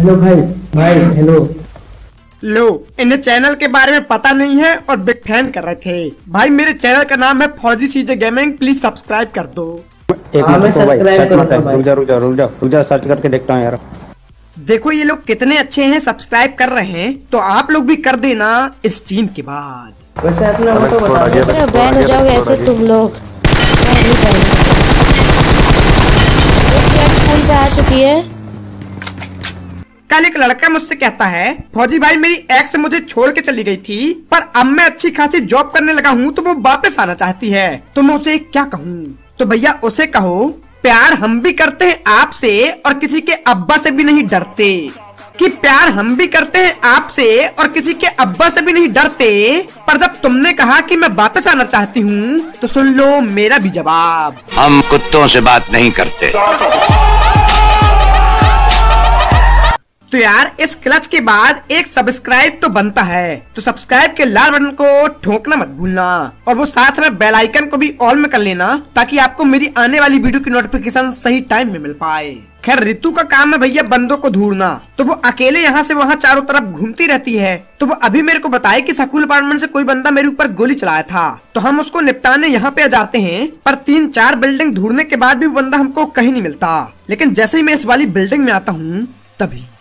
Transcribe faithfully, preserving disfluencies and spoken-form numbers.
Hello भाई। भाई hello. लो, इन्हें चैनल के बारे में पता नहीं है और बिग फैन कर रहे थे। भाई मेरे चैनल का नाम है फौजी सीजे गेमिंग, प्लीज सब्सक्राइब कर दो। एक हाँ, मैं मिनट को भाई, सब्सक्राइब सर्च मत करूंगा कर, भाई। रुक जा रुक जा रुक जा रुक जा, सर्च करके देखता हूँ यार। देखो ये लोग कितने अच्छे हैं, सब्सक्राइब कर रहे हैं, तो आप लोग भी कर देना इस सीन के बाद। वैसे अपना वो तो बता दो। अरे बैन हो जाओगे ऐसे तुम लोग। मैं नहीं बैन। एक यार स्कूल पे आ चुकी है। कल एक लड़का मुझसे कहता है, फौजी भाई मेरी एक्स मुझे छोड़ के चली गई थी, पर अब मैं अच्छी खासी जॉब करने लगा हूँ तो वो वापस आना चाहती है, तो मैं उसे क्या कहूँ? तो भैया उसे कहो, प्यार हम भी करते हैं आपसे और किसी के अब्बा से भी नहीं डरते। कि प्यार हम भी करते हैं आपसे और किसी के अब्बा से भी नहीं डरते, पर जब तुमने कहा कि मैं वापस आना चाहती हूँ तो सुन लो मेरा भी जवाब। हम कुत्तों से बात नहीं करते। तो यार इस क्लच के बाद एक सब्सक्राइब तो बनता है, तो सब्सक्राइब के लाल बटन को ठोकना मत भूलना और वो साथ में बेल आइकन को भी ऑल में कर लेना, ताकि आपको मेरी आने वाली वीडियो की नोटिफिकेशन सही टाइम में मिल पाए। खैर रितु का काम है भैया बंदों को ढूंढना, तो वो अकेले यहाँ से वहाँ चारों तरफ घूमती रहती है। तो वो अभी मेरे को बताए कि स्कूल अपार्टमेंट से कोई बंदा मेरे ऊपर गोली चलाया था, तो हम उसको निपटाने यहाँ पे आ जाते हैं। पर तीन चार बिल्डिंग ढूंढने के बाद भी बंदा हमको कहीं नहीं मिलता। लेकिन जैसे ही मैं इस वाली बिल्डिंग में आता हूँ तभी